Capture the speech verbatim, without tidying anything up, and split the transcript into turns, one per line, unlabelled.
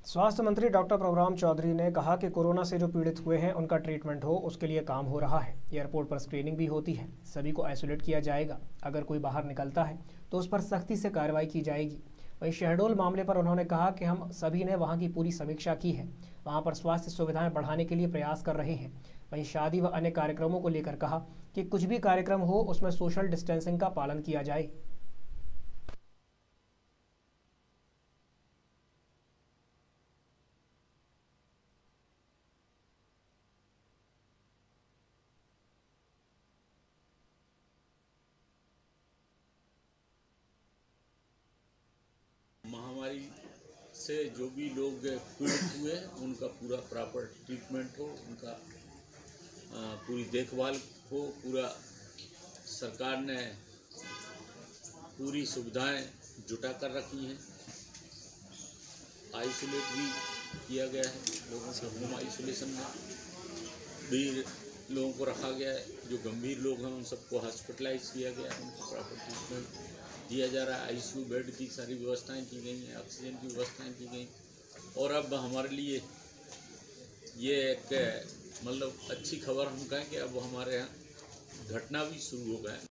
स्वास्थ्य मंत्री डॉक्टर प्रभुराम चौधरी ने कहा कि कोरोना से जो पीड़ित हुए हैं उनका ट्रीटमेंट हो, उसके लिए काम हो रहा है। एयरपोर्ट पर स्क्रीनिंग भी होती है, सभी को आइसोलेट किया जाएगा। अगर कोई बाहर निकलता है तो उस पर सख्ती से कार्रवाई की जाएगी। वहीं शहडोल मामले पर उन्होंने कहा कि हम सभी ने वहां की पूरी समीक्षा की है, वहां पर स्वास्थ्य सुविधाएं बढ़ाने के लिए प्रयास कर रहे हैं। वहीं शादी व अन्य कार्यक्रमों को लेकर कहा कि कुछ भी कार्यक्रम हो उसमें सोशल डिस्टेंसिंग का पालन किया जाए।
महामारी से जो भी लोग पीड़ित हुए उनका पूरा प्रॉपर ट्रीटमेंट हो, उनका पूरी देखभाल हो। पूरा सरकार ने पूरी सुविधाएं जुटा कर रखी हैं। आइसोलेट भी किया गया है, लोगों को होम आइसोलेशन में भी लोगों को रखा गया है। जो गंभीर लोग हैं उन सबको हॉस्पिटलाइज किया गया है, उनको प्रॉपर ट्रीटमेंट दिया जा रहा है। आईसीयू बेड की सारी व्यवस्थाएं की गई हैं, ऑक्सीजन की व्यवस्थाएं की गई। और अब हमारे लिए ये एक मतलब अच्छी खबर हम कहें कि अब हमारे यहाँ घटना भी शुरू हो गए।